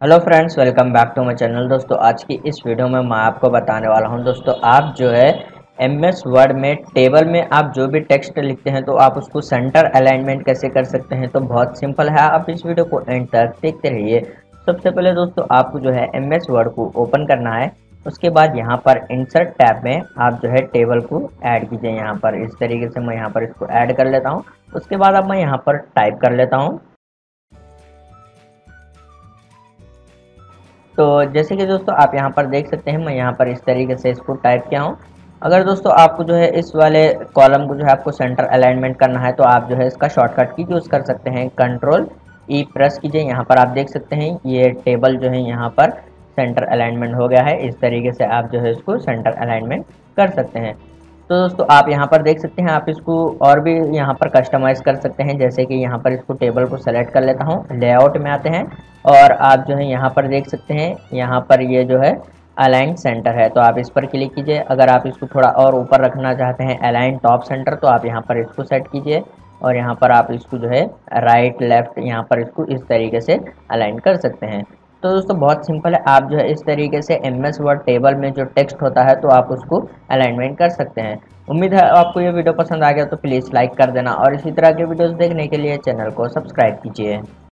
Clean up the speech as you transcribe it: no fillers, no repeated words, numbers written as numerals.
Hello friends, welcome back to my channel. दोस्तों आज की इस वीडियो में मैं आपको बताने वाला हूं दोस्तों, आप जो है एमएस वर्ड में टेबल में आप जो भी टेक्स्ट लिखते हैं तो आप उसको सेंटर अलाइनमेंट कैसे कर सकते हैं। तो बहुत सिंपल है, आप इस वीडियो को एंड तक देखते रहिए। सबसे पहले दोस्तों आपको जो है एमएस वर्ड को ओपन करना है। उसके बाद यहाँ पर इंसर्ट टैब में आप जो है टेबल को ऐड कीजिए। यहाँ पर इस तरीके से मैं यहाँ पर इसको ऐड कर लेता हूँ। उसके बाद अब मैं यहाँ पर टाइप कर लेता हूँ। तो जैसे कि दोस्तों आप यहाँ पर देख सकते हैं, मैं यहाँ पर इस तरीके से इसको टाइप किया हूँ। अगर दोस्तों आपको जो है इस वाले कॉलम को जो है आपको सेंटर अलाइनमेंट करना है तो आप जो है इसका शॉर्टकट की यूज़ कर सकते हैं। कंट्रोल ई प्रेस कीजिए। यहाँ पर आप देख सकते हैं ये टेबल जो है यहाँ पर सेंटर अलाइनमेंट हो गया है। इस तरीके से आप जो है इसको सेंटर अलाइनमेंट कर सकते हैं। तो दोस्तों आप यहाँ पर देख सकते हैं, आप इसको और भी यहाँ पर कस्टमाइज़ कर सकते हैं। जैसे कि यहाँ पर इसको टेबल को सेलेक्ट कर लेता हूँ, लेआउट में आते हैं और आप जो है यहाँ पर देख सकते हैं, यहाँ पर ये जो है अलाइन सेंटर है तो आप इस पर क्लिक कीजिए। अगर आप इसको थोड़ा और ऊपर रखना चाहते हैं अलाइन टॉप सेंटर, तो आप यहाँ पर इसको सेट कीजिए और यहाँ पर आप इसको जो है राइट लेफ्ट यहाँ पर इसको इस तरीके से अलाइन कर सकते हैं। तो दोस्तों बहुत सिंपल है, आप जो है इस तरीके से एमएस वर्ड टेबल में जो टेक्स्ट होता है तो आप उसको अलाइनमेंट कर सकते हैं। उम्मीद है आपको ये वीडियो पसंद आ गया, तो प्लीज़ लाइक कर देना और इसी तरह के वीडियोस देखने के लिए चैनल को सब्सक्राइब कीजिए।